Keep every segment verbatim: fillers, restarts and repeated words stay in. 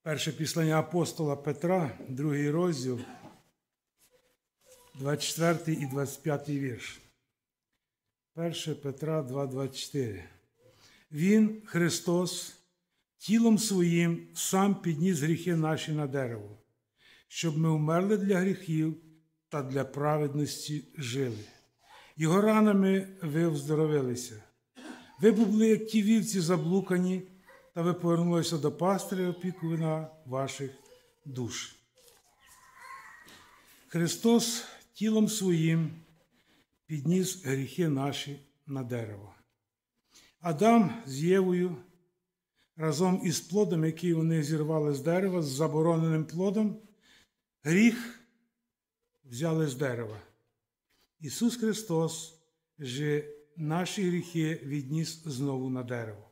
Перше післання апостола Петра, другий розділ, двадцять четвертий і двадцять п'ятий вірш. Перше Петра два, двадцять чотири. Він, Христос, тілом своїм сам підніс гріхи наші на дерево, щоб ми вмерли для гріхів та для праведності жили. Його ранами ви оздоровилися. Ви були, як ті вівці заблукані, та ви повернулися до пастиря опікуна ваших душ. Христос тілом своїм підніс гріхи наші на дерево. Адам з Євою разом із плодом, який вони зірвали з дерева, з забороненим плодом, гріх взяли з дерева. Ісус Христос же наші гріхи відніс знову на дерево.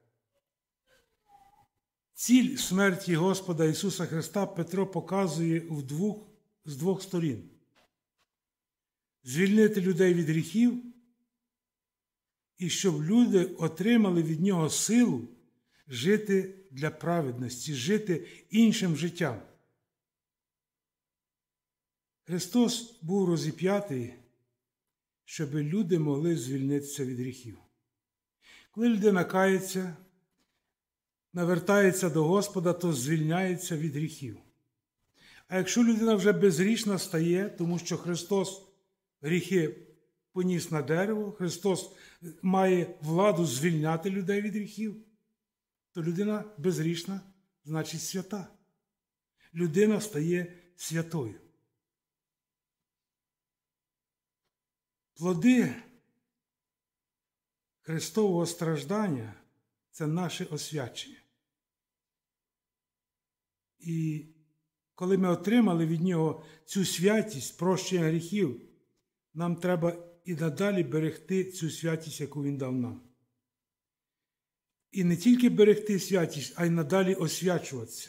Ціль смерті Господа Ісуса Христа Петро показує в двох, з двох сторін. Звільнити людей від гріхів і щоб люди отримали від Нього силу жити для праведності, жити іншим життям. Христос був розіп'ятий, щоб люди могли звільнитися від гріхів. Коли людина кається, навертається до Господа, то звільняється від гріхів. А якщо людина вже безгрішна стає, тому що Христос гріхи поніс на дерево, Христос має владу звільняти людей від гріхів, то людина безгрішна, значить свята. Людина стає святою. Плоди Христового страждання – це наше освячення. І коли ми отримали від Нього цю святість, прощення гріхів, нам треба і надалі берегти цю святість, яку Він дав нам. І не тільки берегти святість, а й надалі освячуватися.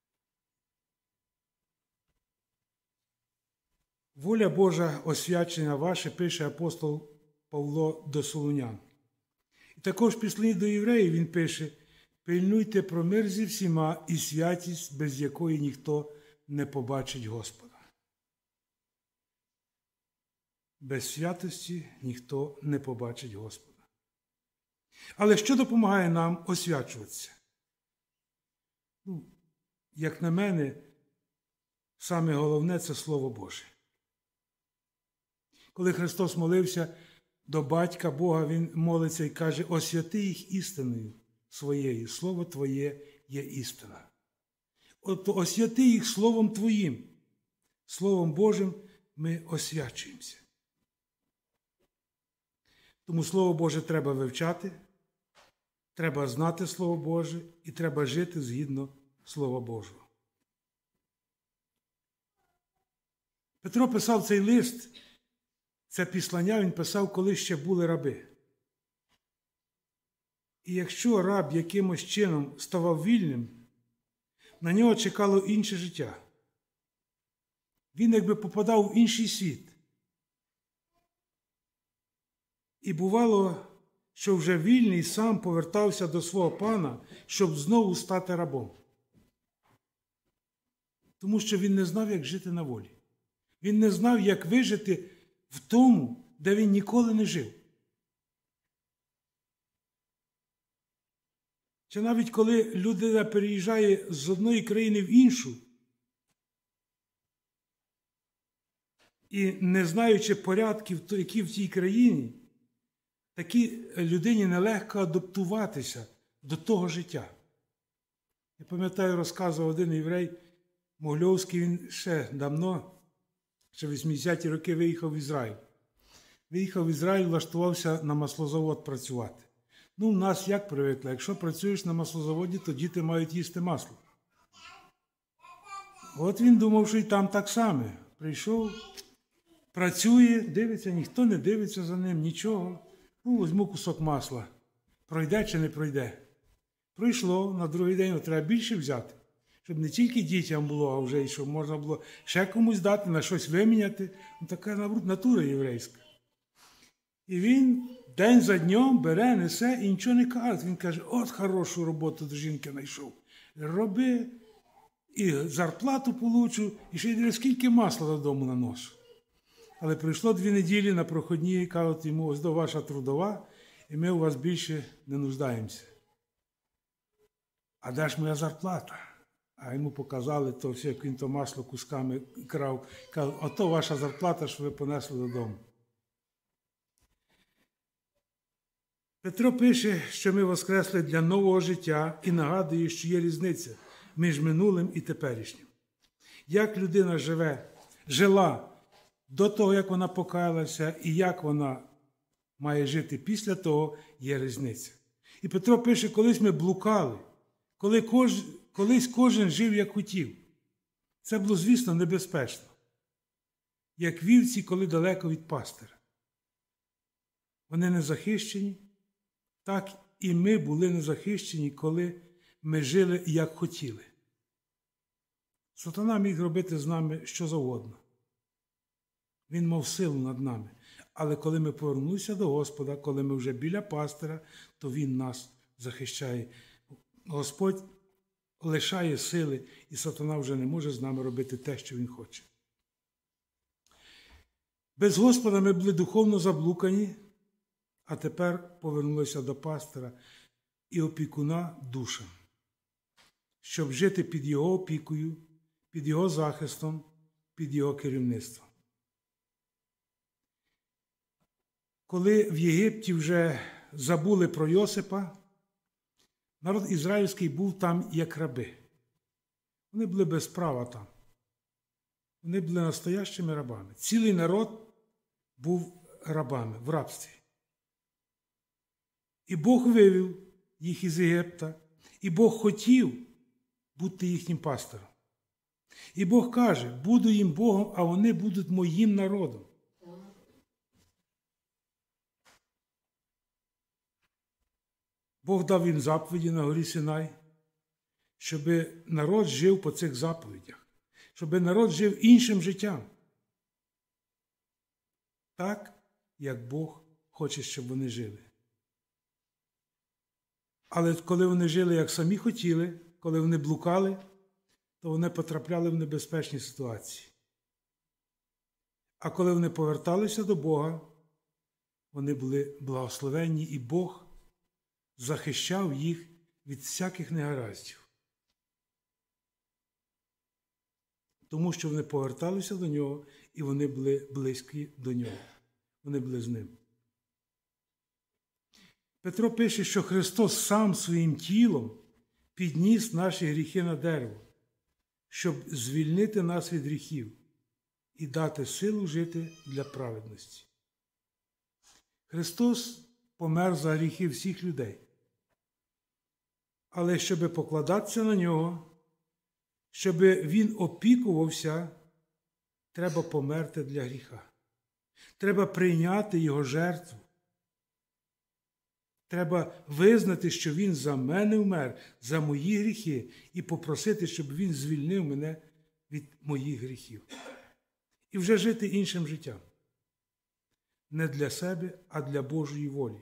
Воля Божа освячення ваше, пише апостол Павло до Солунян. І також в післанні до євреїв він пише: «Пильнуйте про мир зі всіма і святість, без якої ніхто не побачить Господа». Без святості ніхто не побачить Господа. Але що допомагає нам освячуватися? Ну, як на мене, саме головне – це Слово Боже. Коли Христос молився до Батька Бога, Він молиться і каже: «Освяти їх істиною своєю, Слово Твоє є істина». От освяти їх Словом Твоїм. Словом Божим ми освячуємося. Тому Слово Боже треба вивчати, треба знати Слово Боже і треба жити згідно Слова Божого. Петро писав цей лист, це післання він писав, коли ще були раби. І якщо раб якимось чином ставав вільним, на нього чекало інше життя. Він якби попадав в інший світ. І бувало, що вже вільний сам повертався до свого пана, щоб знову стати рабом. Тому що він не знав, як жити на волі. Він не знав, як вижити в тому, де він ніколи не жив. Чи навіть коли людина переїжджає з одної країни в іншу, і не знаючи порядків, які в тій країні, такій людині нелегко адаптуватися до того життя. Я пам'ятаю, розказував один єврей Могльовський, він ще давно, ще в вісімдесяті роки виїхав в Ізраїль. Виїхав в Ізраїль, влаштувався на маслозавод працювати. Ну, в нас як привикли, якщо працюєш на маслозаводі, то діти мають їсти масло. От він думав, що і там так само. Прийшов, працює, дивиться, ніхто не дивиться за ним, нічого. Ну, візьму кусок масла. Пройде чи не пройде? Пройшло, на другий день треба більше взяти, щоб не тільки дітям було, а вже і щоб можна було ще комусь дати, на щось виміняти. Ну, така натура єврейська. І він день за днем бере, несе і нічого не каже. Він каже: от хорошу роботу до жінки знайшов. Роби. і зарплату получу, і ще й скільки масла додому наношу. Але пройшло дві неділі на проходні, і кажуть йому, ось до ваша трудова, і ми у вас більше не нуждаємося. А де ж моя зарплата? А йому показали то все, як він то масло кусками крав. Кажуть, ото ваша зарплата, що ви понесли додому. Петро пише, що ми воскресли для нового життя і нагадує, що є різниця між минулим і теперішнім. Як людина живе, жила до того, як вона покаялася, і як вона має жити після того, є різниця. І Петро пише, колись ми блукали, коли кож... колись кожен жив, як хотів. Це було, звісно, небезпечно. Як вівці, коли далеко від пастира. Вони не захищені, так і ми були незахищені, коли ми жили, як хотіли. Сатана міг робити з нами що завгодно. Він мав силу над нами. Але коли ми повернулися до Господа, коли ми вже біля пастира, то Він нас захищає. Господь лишає сили, і сатана вже не може з нами робити те, що він хоче. Без Господа ми були духовно заблукані, а тепер повернулися до пастира і опікуна душам, щоб жити під його опікою, під його захистом, під його керівництвом. Коли в Єгипті вже забули про Йосипа, народ ізраїльський був там як раби. Вони були без права там. Вони були настоящими рабами. Цілий народ був рабами в рабстві. І Бог вивів їх із Єгипта, і Бог хотів бути їхнім пастором. І Бог каже, буду їм Богом, а вони будуть моїм народом. Бог дав їм заповіді на горі Синай, щоб народ жив по цих заповідях, щоб народ жив іншим життям. Так, як Бог хоче, щоб вони жили. Але коли вони жили, як самі хотіли, коли вони блукали, то вони потрапляли в небезпечні ситуації. А коли вони поверталися до Бога, вони були благословенні, і Бог захищав їх від всяких негараздів. Тому що вони поверталися до Нього, і вони були близькі до Нього. Вони були з Ним. Петро пише, що Христос сам своїм тілом підніс наші гріхи на дерево, щоб звільнити нас від гріхів і дати силу жити для праведності. Христос помер за гріхи всіх людей. Але щоб покладатися на Нього, щоб Він опікувався, треба померти для гріха. Треба прийняти Його жертву. Треба визнати, що Він за мене вмер, за мої гріхи, і попросити, щоб Він звільнив мене від моїх гріхів. І вже жити іншим життям. Не для себе, а для Божої волі.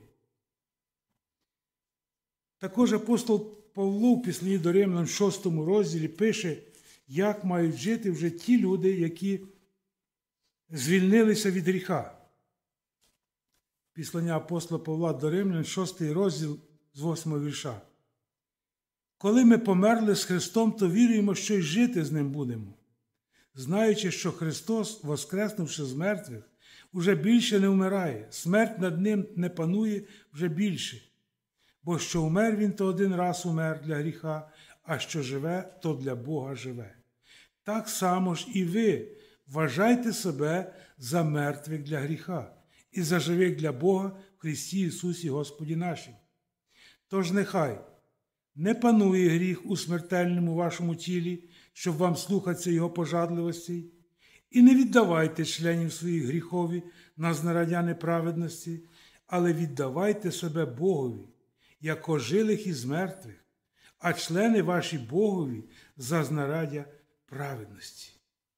Також апостол Павло в Післанні до Римлян в шостому розділі пише, як мають жити вже ті люди, які звільнилися від гріха. Післання апостола Павла до Римлян, шостий розділ з восьмого вірша. Коли ми померли з Христом, то віруємо, що й жити з Ним будемо, знаючи, що Христос, воскреснувши з мертвих, уже більше не вмирає, смерть над Ним не панує вже більше. Бо що умер Він, то один раз умер для гріха, а що живе, то для Бога живе. Так само ж і ви вважайте себе за мертвих для гріха і за живих для Бога в Христі Ісусі Господі нашим. Тож нехай не панує гріх у смертельному вашому тілі, щоб вам слухатися Його пожадливості, і не віддавайте членів своїх гріхові на знаряддя неправедності, але віддавайте себе Богові, як ожилих із мертвих, а члени ваші Богові за знаряддя праведності.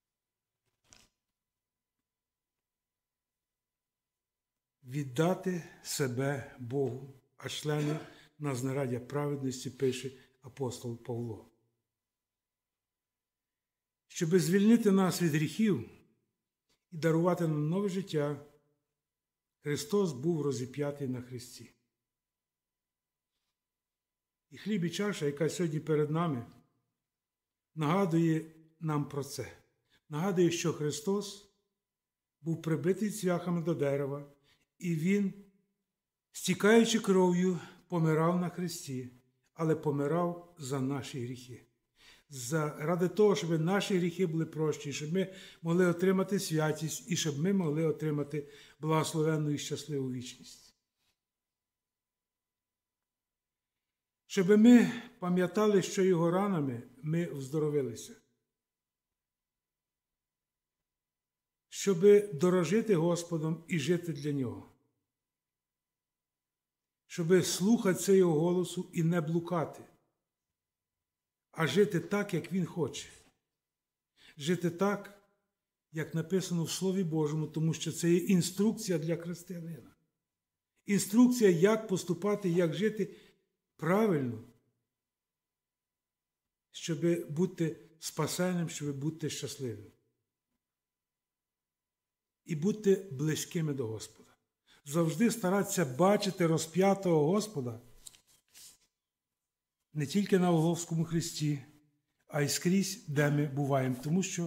Віддати себе Богу, а члени на знаряддя праведності, пише апостол Павло. щоб звільнити нас від гріхів і дарувати нам нове життя, Христос був розіп'ятий на хресті. І хліб і чаша, яка сьогодні перед нами, нагадує нам про це. Нагадує, що Христос був прибитий цвяхами до дерева, і Він, стікаючи кров'ю, помирав на хресті, але помирав за наші гріхи. Заради того, щоб наші гріхи були прощені, щоб ми могли отримати святість і щоб ми могли отримати благословенну і щасливу вічність. Щоб ми пам'ятали, що Його ранами ми вздоровилися. Щоб дорожити Господом і жити для Нього. Щоб слухати Його голосу і не блукати, а жити так, як Він хоче. Жити так, як написано в Слові Божому, тому що це є інструкція для християнина. Інструкція, як поступати, як жити правильно, щоб бути спасеним, щоб бути щасливим. І бути близькими до Господа. Завжди старатися бачити розп'ятого Господа не тільки на Голгофському хресті, а й скрізь, де ми буваємо. Тому що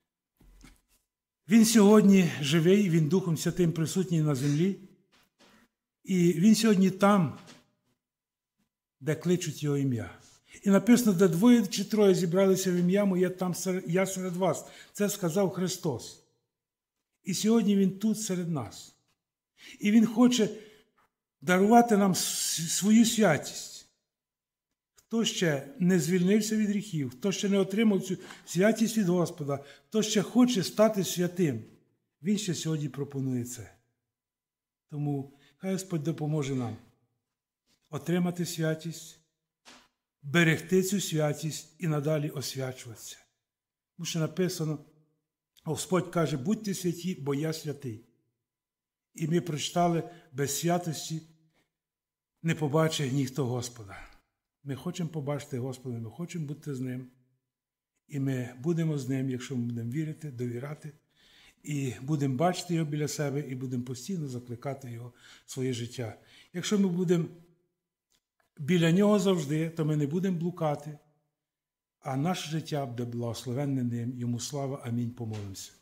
Він сьогодні живий, Він Духом Святим присутній на землі. І Він сьогодні там, де кличуть Його ім'я. І написано, де двоє чи троє зібралися в ім'я моє, там я серед вас. Це сказав Христос. І сьогодні Він тут серед нас. І Він хоче дарувати нам свою святість. Хто ще не звільнився від гріхів, хто ще не отримав цю святість від Господа, хто ще хоче стати святим, Він ще сьогодні пропонує це. Тому хай Господь допоможе нам отримати святість, берегти цю святість і надалі освячуватися. Тому що написано, Господь каже, будьте святі, бо я святий. І ми прочитали, без святості не побачить ніхто Господа. Ми хочемо побачити Господа, ми хочемо бути з Ним. І ми будемо з Ним, якщо ми будемо вірити, довіряти. І будемо бачити Його біля себе, і будемо постійно закликати Його в своє життя. Якщо ми будемо біля Нього завжди, то ми не будемо блукати, а наше життя буде благословенне Ним. Йому слава. Амінь. Помолимося.